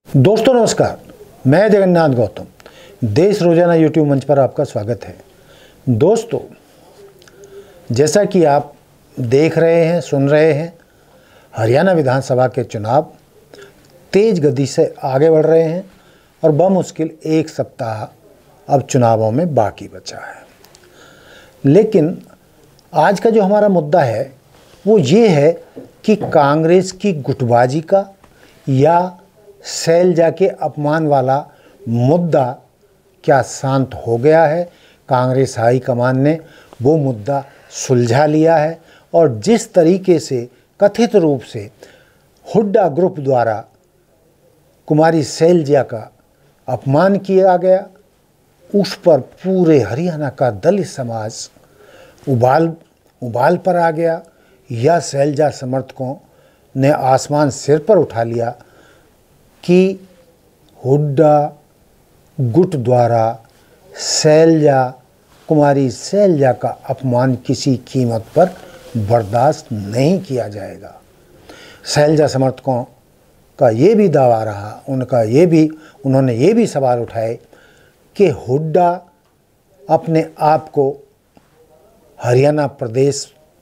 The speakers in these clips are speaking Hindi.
दोस्तों नमस्कार, मैं जगन्नाथ गौतम देश रोजाना यूट्यूब मंच पर आपका स्वागत है। दोस्तों, जैसा कि आप देख रहे हैं, सुन रहे हैं, हरियाणा विधानसभा के चुनाव तेज गति से आगे बढ़ रहे हैं और बमुश्किल एक सप्ताह अब चुनावों में बाकी बचा है। लेकिन आज का जो हमारा मुद्दा है वो ये है कि कांग्रेस की गुटबाजी का या शैलजा के अपमान वाला मुद्दा क्या शांत हो गया है। कांग्रेस हाईकमान ने वो मुद्दा सुलझा लिया है और जिस तरीके से कथित रूप से हुड्डा ग्रुप द्वारा कुमारी शैलजा का अपमान किया गया, उस पर पूरे हरियाणा का दलित समाज उबाल पर आ गया या शैलजा समर्थकों ने आसमान सिर पर उठा लिया कि हुड्डा गुट द्वारा कुमारी शैलजा का अपमान किसी कीमत पर बर्दाश्त नहीं किया जाएगा। शैलजा समर्थकों का ये भी दावा रहा, उन्होंने ये भी सवाल उठाए कि हुड्डा अपने आप को हरियाणा प्रदेश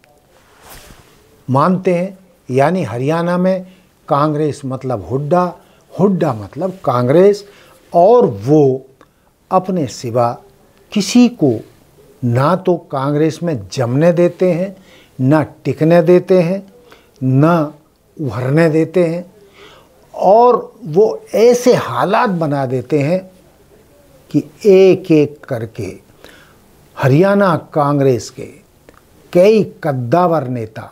मानते हैं, यानी हरियाणा में कांग्रेस मतलब हुड्डा, हुड्डा मतलब कांग्रेस, और वो अपने सिवा किसी को ना तो कांग्रेस में जमने देते हैं, ना टिकने देते हैं, ना उभरने देते हैं, और वो ऐसे हालात बना देते हैं कि एक एक करके हरियाणा कांग्रेस के कई कद्दावर नेता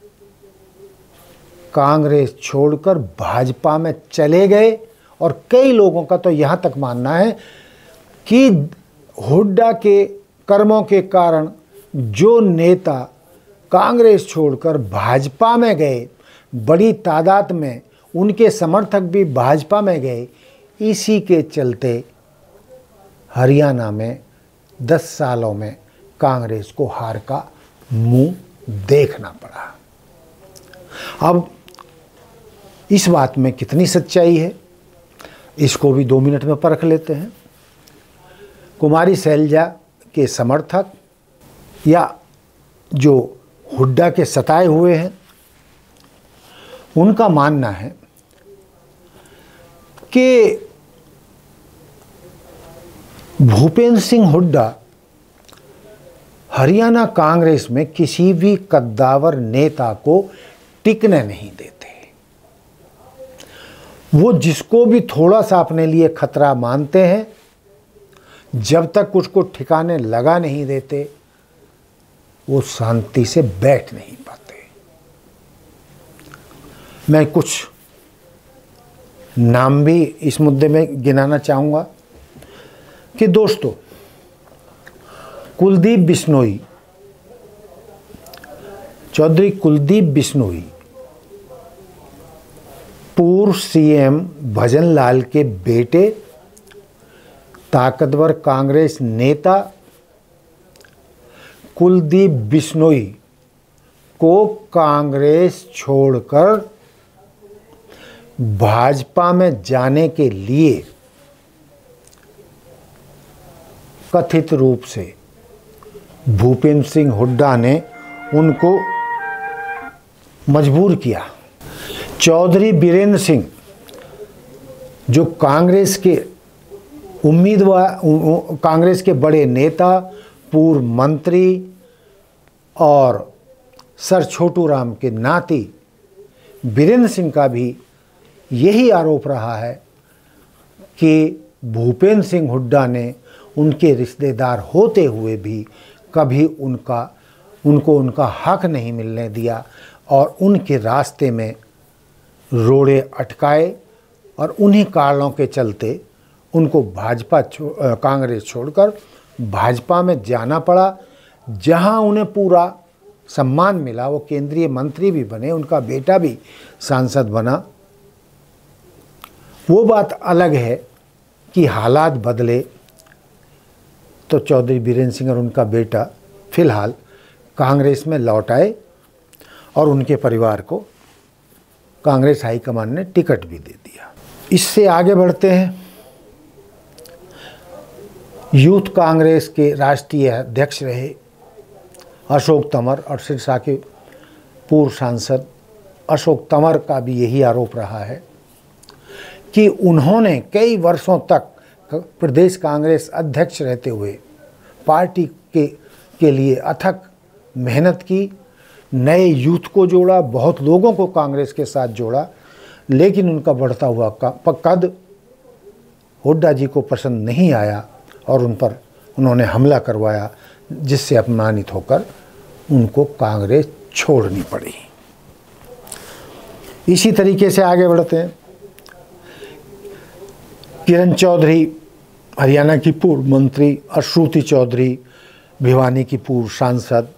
कांग्रेस छोड़कर भाजपा में चले गए। और कई लोगों का तो यहाँ तक मानना है कि हुड्डा के कर्मों के कारण जो नेता कांग्रेस छोड़कर भाजपा में गए, बड़ी तादाद में उनके समर्थक भी भाजपा में गए, इसी के चलते हरियाणा में 10 सालों में कांग्रेस को हार का मुंह देखना पड़ा। अब इस बात में कितनी सच्चाई है, इसको भी 2 मिनट में परख लेते हैं। कुमारी शैलजा के समर्थक या जो हुड्डा के सताए हुए हैं, उनका मानना है कि भूपेंद्र सिंह हुड्डा हरियाणा कांग्रेस में किसी भी कद्दावर नेता को टिकने नहीं देते। वो जिसको भी थोड़ा सा अपने लिए खतरा मानते हैं, जब तक उसको ठिकाने लगा नहीं देते, वो शांति से बैठ नहीं पाते। मैं कुछ नाम भी इस मुद्दे में गिनाना चाहूँगा कि दोस्तों, चौधरी कुलदीप बिश्नोई पूर्व सीएम भजन लाल के बेटे, ताकतवर कांग्रेस नेता कुलदीप बिश्नोई को कांग्रेस छोड़कर भाजपा में जाने के लिए कथित रूप से भूपेंद्र सिंह हुड्डा ने उनको मजबूर किया। चौधरी बीरेंद्र सिंह जो कांग्रेस के उम्मीदवार, कांग्रेस के बड़े नेता, पूर्व मंत्री और सर छोटू राम के नाती बीरेंद्र सिंह का भी यही आरोप रहा है कि भूपेंद्र सिंह हुड्डा ने उनके रिश्तेदार होते हुए भी कभी उनको उनका हक नहीं मिलने दिया और उनके रास्ते में रोड़े अटकाए, और उन्हीं कारणों के चलते उनको कांग्रेस छोड़कर भाजपा में जाना पड़ा, जहां उन्हें पूरा सम्मान मिला। वो केंद्रीय मंत्री भी बने, उनका बेटा भी सांसद बना। वो बात अलग है कि हालात बदले तो चौधरी बीरेंद्र सिंह और उनका बेटा फिलहाल कांग्रेस में लौट आए और उनके परिवार को कांग्रेस हाईकमान ने टिकट भी दे दिया। इससे आगे बढ़ते हैं। यूथ कांग्रेस के राष्ट्रीय अध्यक्ष रहे अशोक तंवर और सिरसा के पूर्व सांसद अशोक तंवर का भी यही आरोप रहा है कि उन्होंने कई वर्षों तक प्रदेश कांग्रेस अध्यक्ष रहते हुए पार्टी के लिए अथक मेहनत की, नए यूथ को जोड़ा, बहुत लोगों को कांग्रेस के साथ जोड़ा, लेकिन उनका बढ़ता हुआ कद हुड्डा जी को पसंद नहीं आया और उन पर उन्होंने हमला करवाया, जिससे अपमानित होकर उनको कांग्रेस छोड़नी पड़ी। इसी तरीके से आगे बढ़ते हैं। किरण चौधरी हरियाणा की पूर्व मंत्री और श्रुति चौधरी भिवानी की पूर्व सांसद।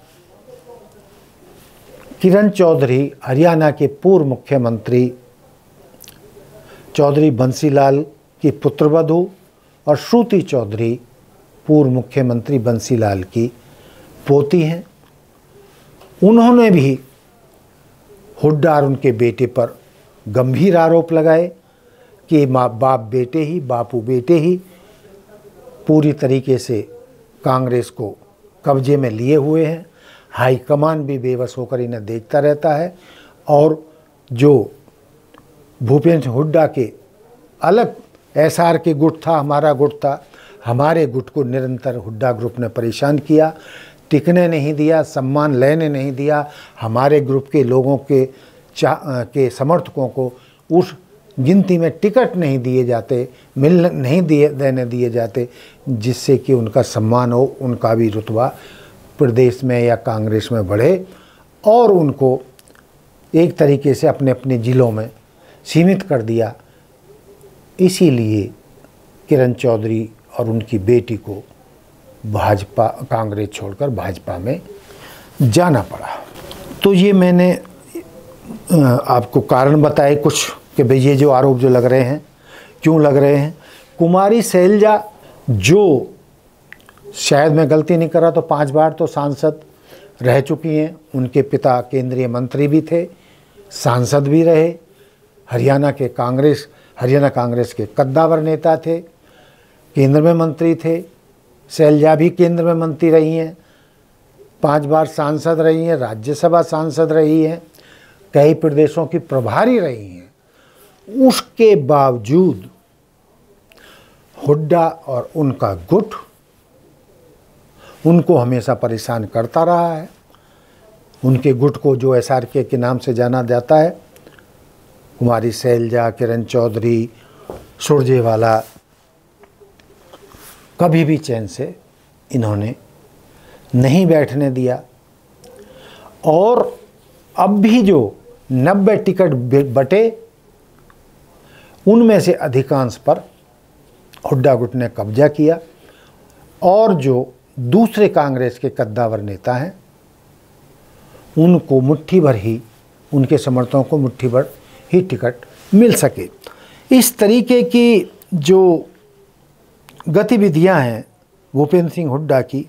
किरण चौधरी हरियाणा के पूर्व मुख्यमंत्री चौधरी बंसीलाल की पुत्रवधू और श्रुति चौधरी पूर्व मुख्यमंत्री बंसीलाल की पोती हैं। उन्होंने भी हुड्डा और उनके बेटे पर गंभीर आरोप लगाए कि बापू बेटे ही पूरी तरीके से कांग्रेस को कब्जे में लिए हुए हैं। हाईकमान भी बेबस होकर इन्हें देखता रहता है और जो भूपेंद्र हुड्डा के अलग एसआर के गुट था, हमारा गुट था, हमारे गुट को निरंतर हुड्डा ग्रुप ने परेशान किया, टिकने नहीं दिया, सम्मान लेने नहीं दिया, हमारे ग्रुप के लोगों के समर्थकों को उस गिनती में टिकट नहीं दिए जाते, देने दिए जाते, जिससे कि उनका सम्मान हो, उनका भी रुतबा प्रदेश में या कांग्रेस में बढ़े और उनको एक तरीके से अपने अपने ज़िलों में सीमित कर दिया। इसीलिए किरण चौधरी और उनकी बेटी को कांग्रेस छोड़कर भाजपा में जाना पड़ा। तो ये मैंने आपको कारण बताए कुछ कि भाई ये जो आरोप जो लग रहे हैं क्यों लग रहे हैं। कुमारी शैलजा, जो शायद मैं गलती नहीं कर रहा तो 5 बार तो सांसद रह चुकी हैं, उनके पिता केंद्रीय मंत्री भी थे, सांसद भी रहे, हरियाणा कांग्रेस के कद्दावर नेता थे, केंद्र में मंत्री थे। शैलजा भी केंद्र में मंत्री रही हैं, 5 बार सांसद रही हैं, राज्यसभा सांसद रही हैं, कई प्रदेशों की प्रभारी रही हैं। उसके बावजूद हुड्डा और उनका गुट उनको हमेशा परेशान करता रहा है। उनके गुट को जो एसआरके के नाम से जाना जाता है, कुमारी शैलजा, किरण चौधरी, सुरजेवाला, कभी भी चैन से इन्होंने नहीं बैठने दिया। और अब भी जो 90 टिकट बटे, उनमें से अधिकांश पर हुड्डा गुट ने कब्जा किया और जो दूसरे कांग्रेस के कद्दावर नेता हैं उनको मुट्ठी भर ही, उनके समर्थकों को मुट्ठी भर ही टिकट मिल सके। इस तरीके की जो गतिविधियां हैं भूपेंद्र सिंह हुड्डा की,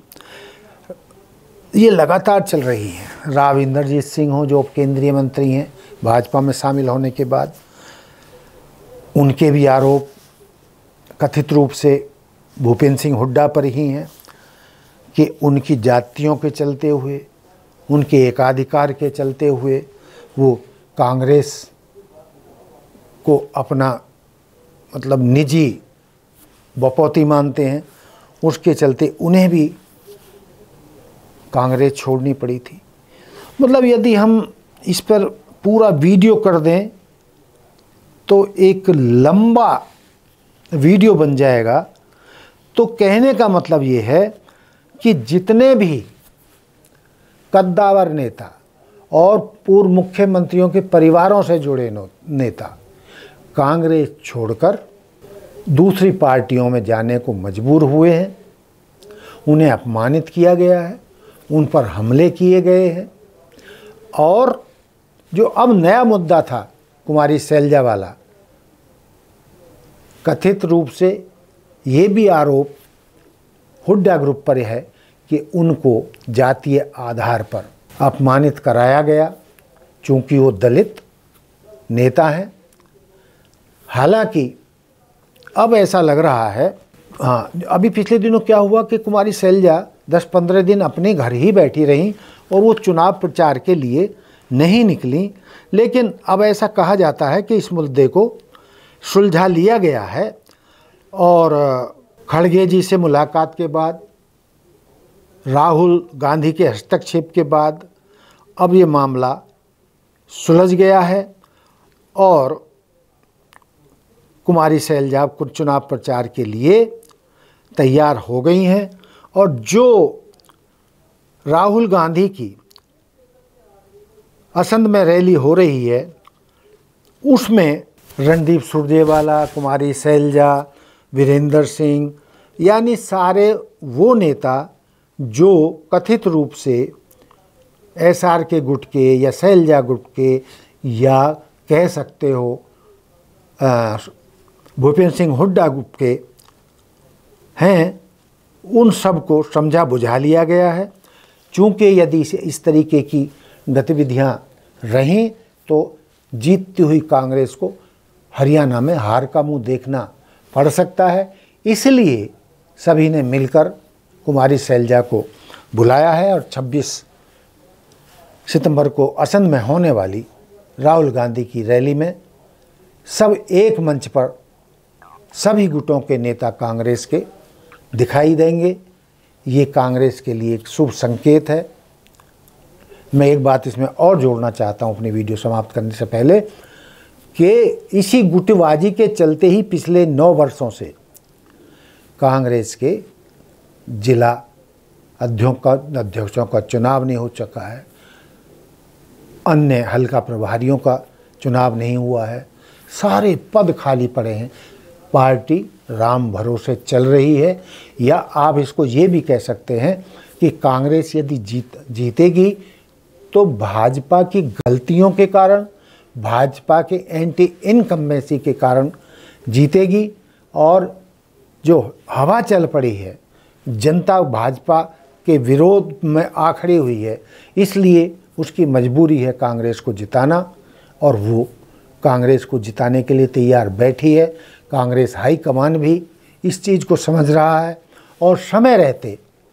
ये लगातार चल रही हैं। राव इंद्रजीत सिंह हो जो केंद्रीय मंत्री हैं भाजपा में शामिल होने के बाद, उनके भी आरोप कथित रूप से भूपेंद्र सिंह हुड्डा पर ही हैं कि उनकी जातियों के चलते हुए, उनके एकाधिकार के चलते हुए वो कांग्रेस को अपना मतलब निजी बपौती मानते हैं, उसके चलते उन्हें भी कांग्रेस छोड़नी पड़ी थी। मतलब यदि हम इस पर पूरा वीडियो कर दें तो एक लंबा वीडियो बन जाएगा। तो कहने का मतलब ये है कि जितने भी कद्दावर नेता और पूर्व मुख्यमंत्रियों के परिवारों से जुड़े नेता कांग्रेस छोड़कर दूसरी पार्टियों में जाने को मजबूर हुए हैं, उन्हें अपमानित किया गया है, उन पर हमले किए गए हैं। और जो अब नया मुद्दा था कुमारी शैलजा वाला, कथित रूप से ये भी आरोप हुड्डा ग्रुप पर है कि उनको जातीय आधार पर अपमानित कराया गया, चूँकि वो दलित नेता हैं। हालांकि अब ऐसा लग रहा है, हाँ, अभी पिछले दिनों क्या हुआ कि कुमारी शैलजा 10-15 दिन अपने घर ही बैठी रहीं और वो चुनाव प्रचार के लिए नहीं निकली। लेकिन अब ऐसा कहा जाता है कि इस मुद्दे को सुलझा लिया गया है और खड़गे जी से मुलाकात के बाद, राहुल गांधी के हस्तक्षेप के बाद अब ये मामला सुलझ गया है और कुमारी शैलजा चुनाव प्रचार के लिए तैयार हो गई हैं। और जो राहुल गांधी की असंध में रैली हो रही है उसमें रणदीप सुरजेवाला, कुमारी शैलजा, वीरेंद्र सिंह, यानी सारे वो नेता जो कथित रूप से एसआर के गुट के या शैलजा गुट के या कह सकते हो भूपेंद्र सिंह हुड्डा गुट के हैं, उन सब को समझा बुझा लिया गया है। चूँकि यदि इस तरीके की गतिविधियां रहीं तो जीतती हुई कांग्रेस को हरियाणा में हार का मुंह देखना पड़ सकता है। इसलिए सभी ने मिलकर कुमारी शैलजा को बुलाया है और 26 सितंबर को असंध में होने वाली राहुल गांधी की रैली में सब एक मंच पर सभी गुटों के नेता कांग्रेस के दिखाई देंगे। ये कांग्रेस के लिए एक शुभ संकेत है। मैं एक बात इसमें और जोड़ना चाहता हूँ अपनी वीडियो समाप्त करने से पहले कि इसी गुटबाजी के चलते ही पिछले 9 वर्षों से कांग्रेस के जिला अध्यक्षों का चुनाव नहीं हो चुका है, अन्य हल्का प्रभारियों का चुनाव नहीं हुआ है, सारे पद खाली पड़े हैं। पार्टी राम भरोसे चल रही है, या आप इसको ये भी कह सकते हैं कि कांग्रेस यदि जीतेगी तो भाजपा की गलतियों के कारण, भाजपा के एंटी इनकम्बेंसी के कारण जीतेगी। और जो हवा चल पड़ी है, जनता भाजपा के विरोध में आ खड़ी हुई है, इसलिए उसकी मजबूरी है कांग्रेस को जिताना और वो कांग्रेस को जिताने के लिए तैयार बैठी है। कांग्रेस हाईकमान भी इस चीज़ को समझ रहा है और समय रहते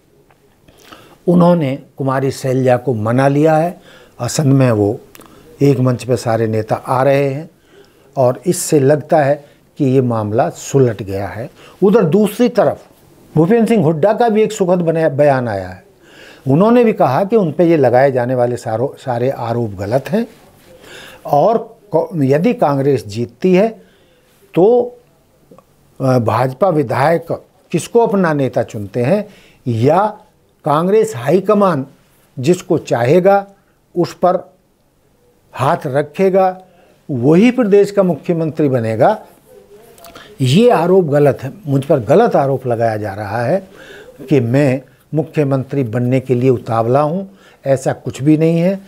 उन्होंने कुमारी शैलजा को मना लिया है। असंध में वो एक मंच पर सारे नेता आ रहे हैं और इससे लगता है कि ये मामला सुलट गया है। उधर दूसरी तरफ भूपेंद्र सिंह हुड्डा का भी एक सुखद बयान आया है। उन्होंने भी कहा कि उन पर ये लगाए जाने वाले सारे आरोप गलत हैं और यदि कांग्रेस जीतती है तो भाजपा विधायक किसको अपना नेता चुनते हैं या कांग्रेस हाईकमान जिसको चाहेगा उस पर हाथ रखेगा, वही प्रदेश का मुख्यमंत्री बनेगा। ये आरोप गलत है, मुझ पर गलत आरोप लगाया जा रहा है कि मैं मुख्यमंत्री बनने के लिए उतावला हूँ। ऐसा कुछ भी नहीं है।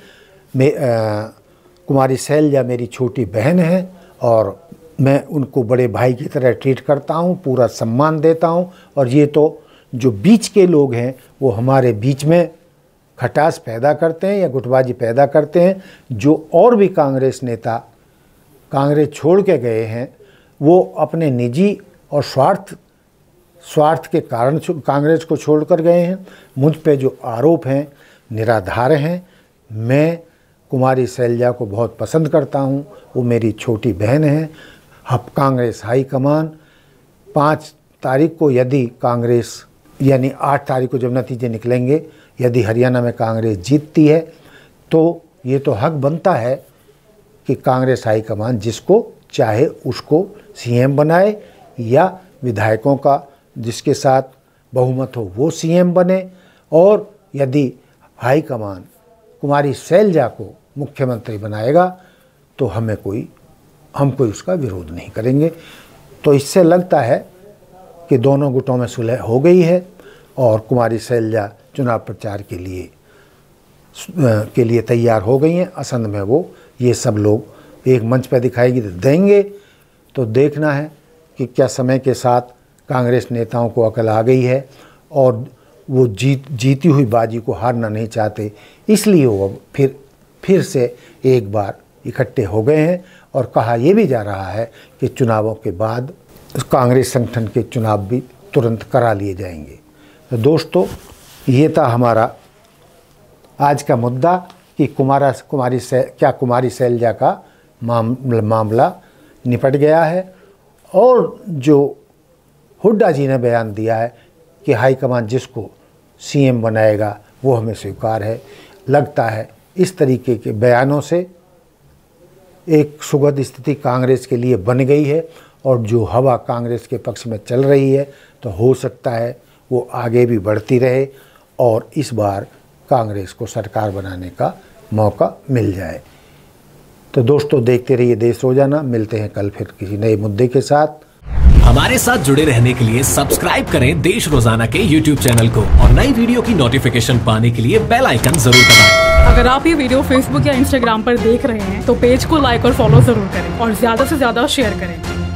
कुमारी शैलजा मेरी छोटी बहन है और मैं उनको बड़े भाई की तरह ट्रीट करता हूँ, पूरा सम्मान देता हूँ। और ये तो जो बीच के लोग हैं वो हमारे बीच में खटास पैदा करते हैं या गुटबाजी पैदा करते हैं। जो और भी कांग्रेस नेता कांग्रेस छोड़ के गए हैं वो अपने निजी और स्वार्थ के कारण कांग्रेस को छोड़कर गए हैं। मुझ पे जो आरोप हैं निराधार हैं। मैं कुमारी शैलजा को बहुत पसंद करता हूं, वो मेरी छोटी बहन है। अब कांग्रेस हाईकमान 5 तारीख को यदि कांग्रेस यानी 8 तारीख को जब नतीजे निकलेंगे, यदि हरियाणा में कांग्रेस जीतती है तो ये तो हक बनता है कि कांग्रेस हाईकमान जिसको चाहे उसको सीएम बनाए या विधायकों का जिसके साथ बहुमत हो वो सीएम बने। और यदि हाईकमान कुमारी शैलजा को मुख्यमंत्री बनाएगा तो हम कोई उसका विरोध नहीं करेंगे। तो इससे लगता है कि दोनों गुटों में सुलह हो गई है और कुमारी शैलजा चुनाव प्रचार के लिए तैयार हो गई हैं। असंध में वो ये सब लोग एक मंच पर दिखाई देंगे तो देखना है कि क्या समय के साथ कांग्रेस नेताओं को अकल आ गई है और वो जीती हुई बाजी को हारना नहीं चाहते, इसलिए वो फिर से एक बार इकट्ठे हो गए हैं और कहा यह भी जा रहा है कि चुनावों के बाद कांग्रेस संगठन के चुनाव भी तुरंत करा लिए जाएंगे। तो दोस्तों, ये था हमारा आज का मुद्दा कि कुमारी शैलजा का मामला निपट गया है और जो हुड्डा जी ने बयान दिया है कि हाईकमान जिसको सीएम बनाएगा वो हमें स्वीकार है। लगता है इस तरीके के बयानों से एक सुखद स्थिति कांग्रेस के लिए बन गई है और जो हवा कांग्रेस के पक्ष में चल रही है तो हो सकता है वो आगे भी बढ़ती रहे और इस बार कांग्रेस को सरकार बनाने का मौका मिल जाए। तो दोस्तों, देखते रहिए देश रोजाना। मिलते हैं कल फिर किसी नए मुद्दे के साथ। हमारे साथ जुड़े रहने के लिए सब्सक्राइब करें देश रोजाना के YouTube चैनल को और नई वीडियो की नोटिफिकेशन पाने के लिए बेल आइकन जरूर दबाएं। अगर आप ये वीडियो Facebook या Instagram पर देख रहे हैं तो पेज को लाइक और फॉलो जरूर करें और ज्यादा से ज्यादा शेयर करें।